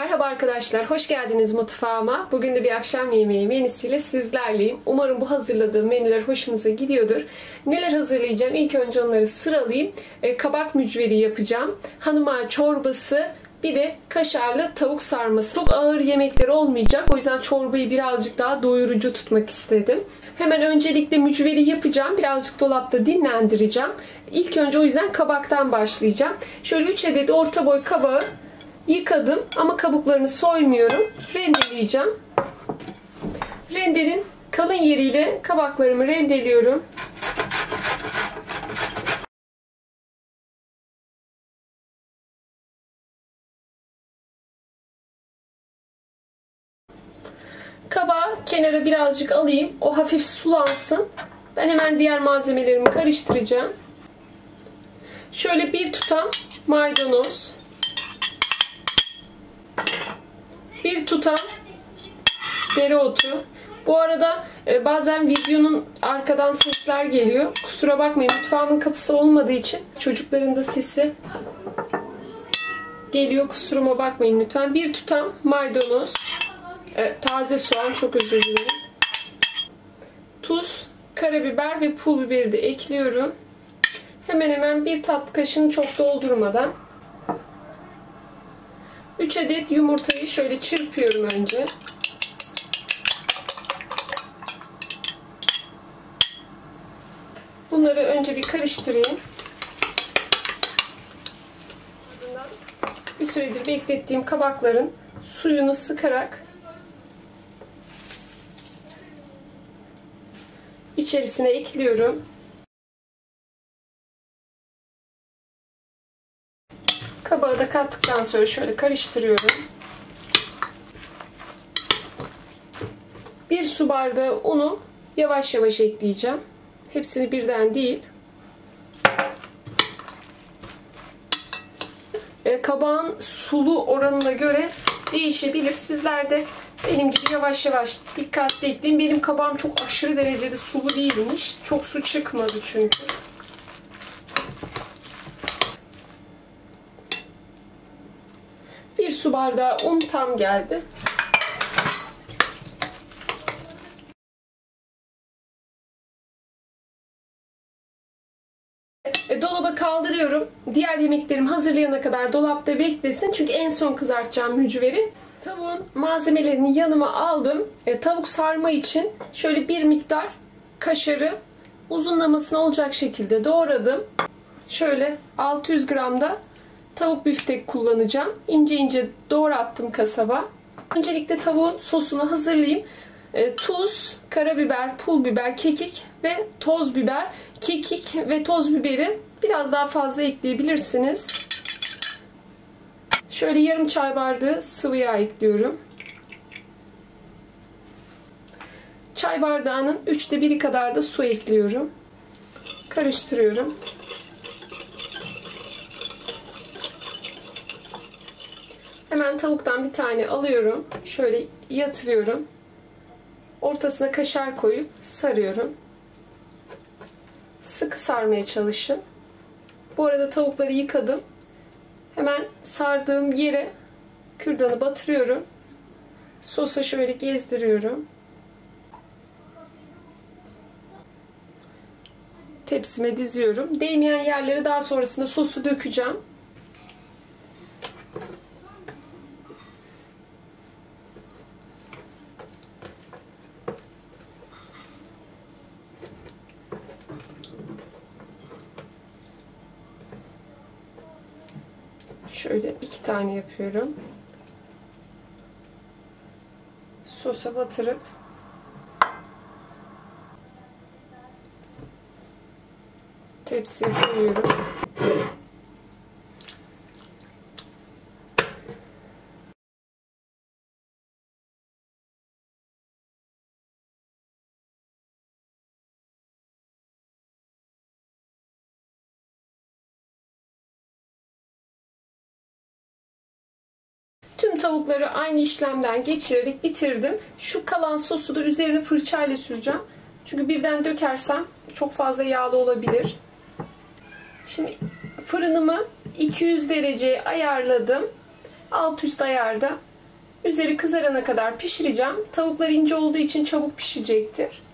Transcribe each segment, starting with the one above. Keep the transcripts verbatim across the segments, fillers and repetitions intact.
Merhaba arkadaşlar, hoş geldiniz mutfağıma. Bugün de bir akşam yemeği menüsüyle sizlerleyim. Umarım bu hazırladığım menüler hoşunuza gidiyordur. Neler hazırlayacağım? İlk önce onları sıralayayım. E, kabak mücveri yapacağım. Hanıma çorbası, bir de kaşarlı tavuk sarması. Çok ağır yemekler olmayacak. O yüzden çorbayı birazcık daha doyurucu tutmak istedim. Hemen öncelikle mücveri yapacağım. Birazcık dolapta dinlendireceğim. İlk önce o yüzden kabaktan başlayacağım. Şöyle üç adet orta boy kabağı yıkadım ama kabuklarını soymuyorum. Rendeleyeceğim. Rendenin kalın yeriyle kabaklarımı rendeliyorum. Kabağı kenara birazcık alayım. O hafif sulansın. Ben hemen diğer malzemelerimi karıştıracağım. Şöyle bir tutam maydanoz. Bir tutam dereotu. Bu arada e, bazen videonun arkadan sesler geliyor. Kusura bakmayın, mutfağımın kapısı olmadığı için çocukların da sesi geliyor. Kusuruma bakmayın lütfen. Bir tutam maydanoz. E, taze soğan, çok özür dilerim. Tuz, karabiber ve pul biberi de ekliyorum. Hemen hemen bir tatlı kaşığını çok doldurmadan. üç adet yumurtayı şöyle çırpıyorum önce. Bunları önce bir karıştırayım. Bir süredir beklettiğim kabakların suyunu sıkarak içerisine ekliyorum. Kabağı da kattıktan sonra şöyle karıştırıyorum. Bir su bardağı unu yavaş yavaş ekleyeceğim. Hepsini birden değil. Kabağın sulu oranına göre değişebilir. Sizler de benim gibi yavaş yavaş dikkatli ekleyin. Benim kabağım çok aşırı derecede sulu değilmiş. Çok su çıkmadı çünkü. Bir su bardağı un tam geldi. Dolaba kaldırıyorum. Diğer yemeklerimi hazırlayana kadar dolapta beklesin. Çünkü en son kızartacağım mücveri. Tavuğun malzemelerini yanıma aldım. E, tavuk sarma için şöyle bir miktar kaşarı uzunlamasına olacak şekilde doğradım. Şöyle altı yüz gram da tavuk büftek kullanacağım. İnce ince doğrattım kasaba. Öncelikle tavuğun sosunu hazırlayayım. E, tuz, karabiber, pul biber, kekik ve toz biber. Kekik ve toz biberi biraz daha fazla ekleyebilirsiniz. Şöyle yarım çay bardağı sıvı yağ ekliyorum. Çay bardağının üçte biri kadar da su ekliyorum. Karıştırıyorum. Hemen tavuktan bir tane alıyorum. Şöyle yatırıyorum. Ortasına kaşar koyup sarıyorum. Sıkı sarmaya çalışın. Bu arada tavukları yıkadım. Hemen sardığım yere kürdanı batırıyorum. Sosa şöyle gezdiriyorum. Tepsime diziyorum. Değmeyen yerlere daha sonrasında sosu dökeceğim. Şöyle iki tane yapıyorum. Sosa batırıp tepsiye koyuyorum. Tüm tavukları aynı işlemden geçirerek bitirdim. Şu kalan sosu da üzerine fırçayla süreceğim. Çünkü birden dökersem çok fazla yağlı olabilir. Şimdi fırınımı iki yüz dereceye ayarladım. Alt üst ayarda Üzeri kızarana kadar pişireceğim. Tavuklar ince olduğu için çabuk pişecektir.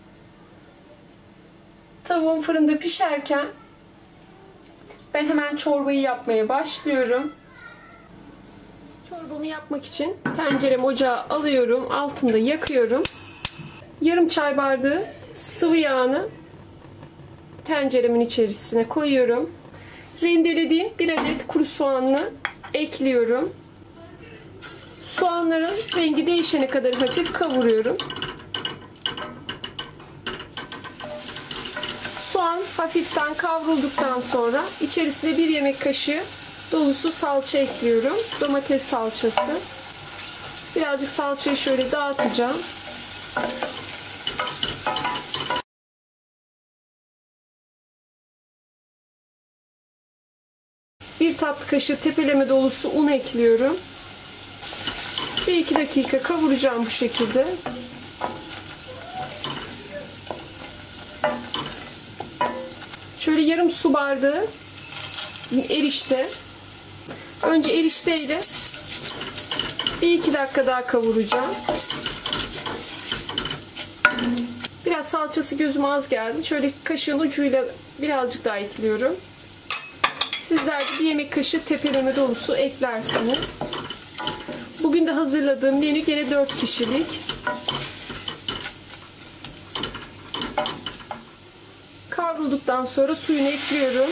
Tavuğum fırında pişerken ben hemen çorbayı yapmaya başlıyorum. Çorbamı yapmak için tenceremi ocağa alıyorum. Altında yakıyorum. Yarım çay bardağı sıvı yağını tenceremin içerisine koyuyorum. Rendelediğim bir adet kuru soğanlı ekliyorum. Soğanların rengi değişene kadar hafif kavuruyorum. Soğan hafiften kavrulduktan sonra içerisine bir yemek kaşığı dolusu salça ekliyorum. Domates salçası. Birazcık salçayı şöyle dağıtacağım. Bir tatlı kaşığı tepeleme dolusu un ekliyorum. bir iki dakika kavuracağım bu şekilde. Şöyle yarım su bardağı erişte. Önce erişteyle bir iki dakika daha kavuracağım. Biraz salçası gözüme az geldi. Şöyle kaşığın ucuyla birazcık daha ekliyorum. Sizler de bir yemek kaşığı tepeleme dolusu eklersiniz. Bugün de hazırladığım menü gene dört kişilik. Kavrulduktan sonra suyunu ekliyorum.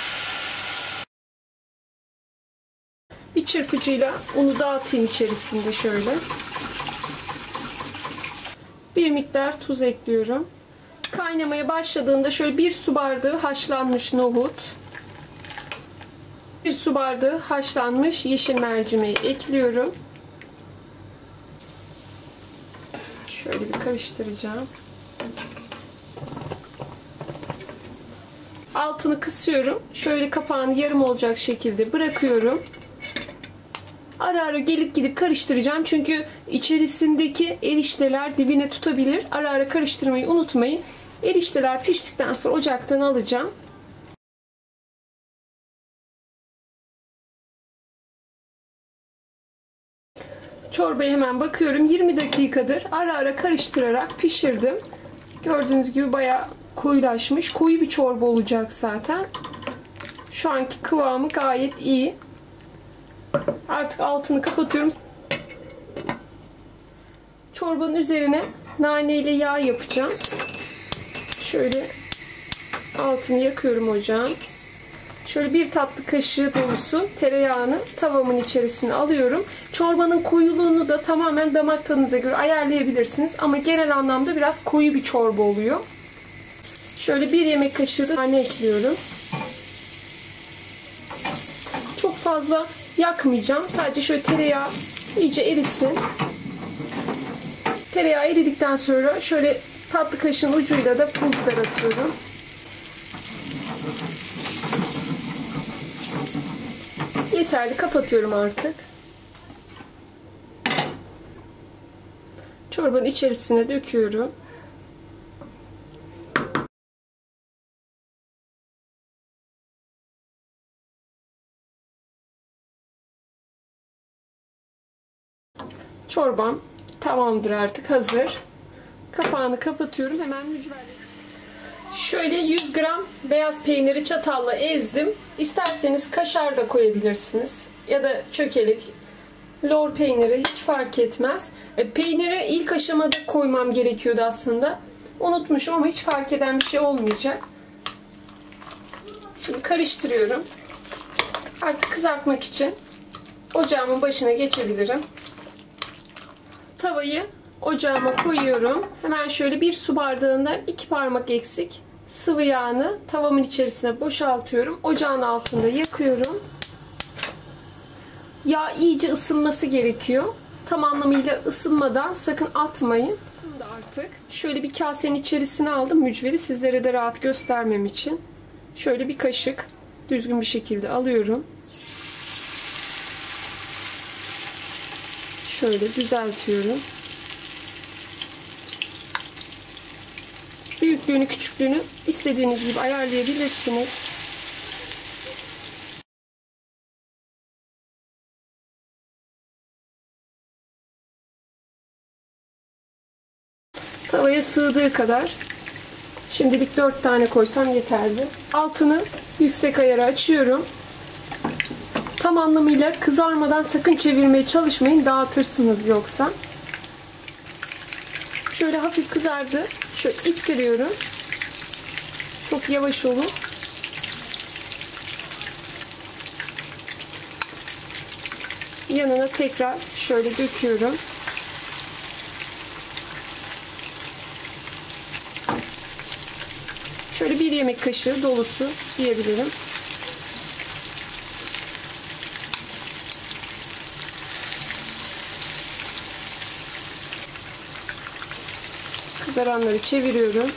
Bir çırpıcıyla unu dağıtayım içerisinde şöyle. Bir miktar tuz ekliyorum. Kaynamaya başladığında şöyle bir su bardağı haşlanmış nohut, bir su bardağı haşlanmış yeşil mercimeği ekliyorum. Şöyle bir karıştıracağım. Altını kısıyorum. Şöyle kapağını yarım olacak şekilde bırakıyorum. Ara ara gelip gidip karıştıracağım. Çünkü içerisindeki erişteler dibine tutabilir. Ara ara karıştırmayı unutmayın. Erişteler piştikten sonra ocaktan alacağım. Çorbaya hemen bakıyorum. yirmi dakikadır ara ara karıştırarak pişirdim. Gördüğünüz gibi bayağı koyulaşmış. Koyu bir çorba olacak zaten. Şu anki kıvamı gayet iyi. Artık altını kapatıyorum. Çorbanın üzerine nane ile yağ yapacağım. Şöyle altını yakıyorum ocağın. Şöyle bir tatlı kaşığı dolusu tereyağını tavamın içerisine alıyorum. Çorbanın koyuluğunu da tamamen damak tadınıza göre ayarlayabilirsiniz. Ama genel anlamda biraz koyu bir çorba oluyor. Şöyle bir yemek kaşığı da nane ekliyorum. Çok fazla yakmayacağım. Sadece şöyle tereyağı iyice erisin. Tereyağı eridikten sonra şöyle tatlı kaşığın ucuyla da pul biber atıyorum. Yeterli. Kapatıyorum artık. Çorbanın içerisine döküyorum. Çorbam tamamdır, artık hazır. Kapağını kapatıyorum. Hemen mücverle. Şöyle yüz gram beyaz peyniri çatalla ezdim. İsterseniz kaşar da koyabilirsiniz. Ya da çökelek, lor peyniri, hiç fark etmez. E, peyniri ilk aşamada koymam gerekiyordu aslında. Unutmuşum ama hiç fark eden bir şey olmayacak. Şimdi karıştırıyorum. Artık kızartmak için ocağımın başına geçebilirim. Tavayı ocağıma koyuyorum. Hemen şöyle bir su bardağından iki parmak eksik sıvı yağını tavamın içerisine boşaltıyorum. Ocağın altında yakıyorum. Yağ iyice ısınması gerekiyor. Tam anlamıyla ısınmadan sakın atmayın. Isındı artık. Şöyle bir kasenin içerisine aldım mücveri, sizlere de rahat göstermem için. Şöyle bir kaşık düzgün bir şekilde alıyorum. Şöyle düzeltiyorum. Büyüklüğünü, küçüklüğünü istediğiniz gibi ayarlayabilirsiniz. sığdığı kadar. Şimdilik dört tane koysam yeterli. Altını yüksek ayara açıyorum. Tam anlamıyla kızarmadan sakın çevirmeye çalışmayın. Dağıtırsınız yoksa. Şöyle hafif kızardı. Şöyle ittiriyorum. Çok yavaş olun. Yanına tekrar şöyle döküyorum. Şöyle bir yemek kaşığı dolusu diyebilirim. Kızaranları çeviriyorum.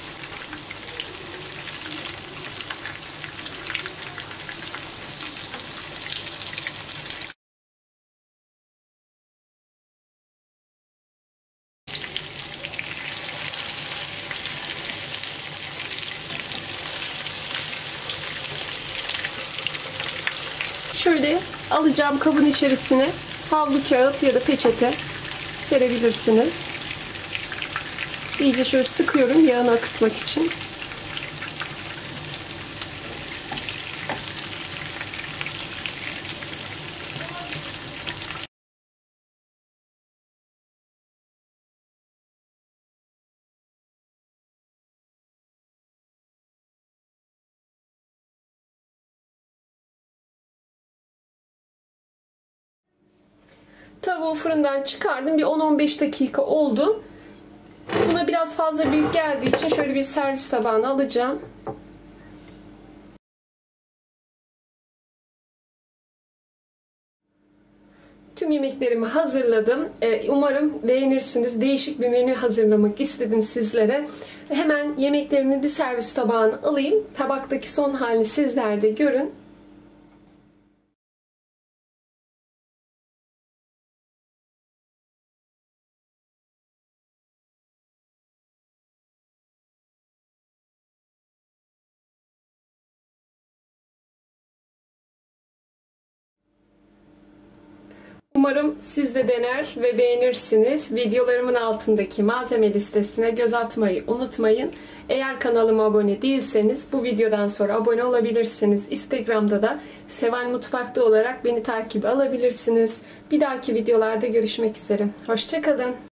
Şöyle alacağım kabın içerisine havlu kağıt ya da peçete serebilirsiniz. İyice şöyle sıkıyorum yağını akıtmak için. Tavuğu fırından çıkardım. Bir on on beş dakika oldu. Buna biraz fazla büyük geldiği için şöyle bir servis tabağına alacağım. Tüm yemeklerimi hazırladım. Umarım beğenirsiniz. Değişik bir menü hazırlamak istedim sizlere. Hemen yemeklerimi bir servis tabağına alayım. Tabaktaki son halini sizler de görün. Umarım siz de dener ve beğenirsiniz. Videolarımın altındaki malzeme listesine göz atmayı unutmayın. Eğer kanalıma abone değilseniz bu videodan sonra abone olabilirsiniz. Instagram'da da Seval Mutfak'ta olarak beni takibe alabilirsiniz. Bir dahaki videolarda görüşmek üzere. Hoşça kalın.